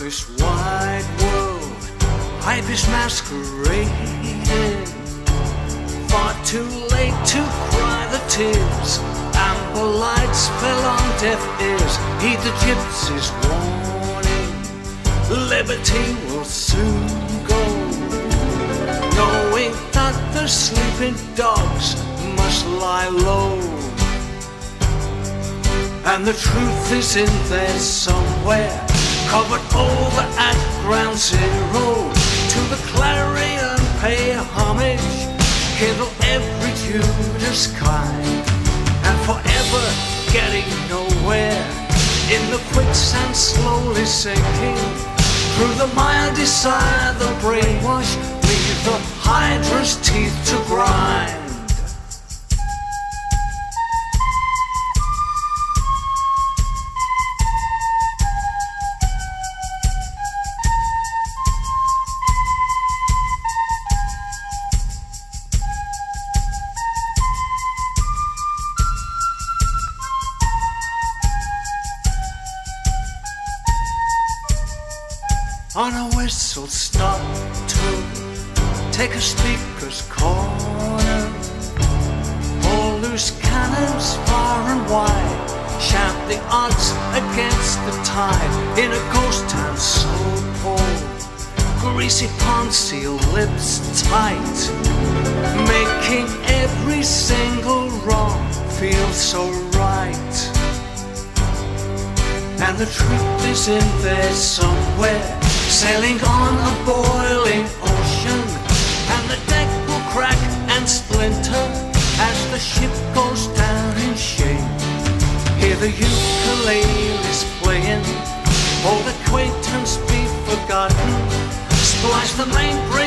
this wide world hype is masquerading. Far too late to cry the tears, amber lights fell on deaf ears. Heed the gypsy's warning, liberty will soon go, knowing that the sleeping dogs must lie low. And the truth is in there somewhere, covered over at ground zero. To the clarion pay homage, kindle every Judas kind, and forever getting nowhere, in the quicksand slowly sinking. Through the mire desire, the brainwash, leave the hydra's teeth to grind. On a whistle stop to take a speaker's corner, all loose cannons far and wide, shout the odds against the tide. In a ghost town so poor, greasy pond seal lips tight, making every single wrong feel so right. And the truth is in there somewhere, sailing on a boiling ocean, and the deck will crack and splinter as the ship goes down in shame. Hear the ukuleles playing, old acquaintance be forgotten, splice the main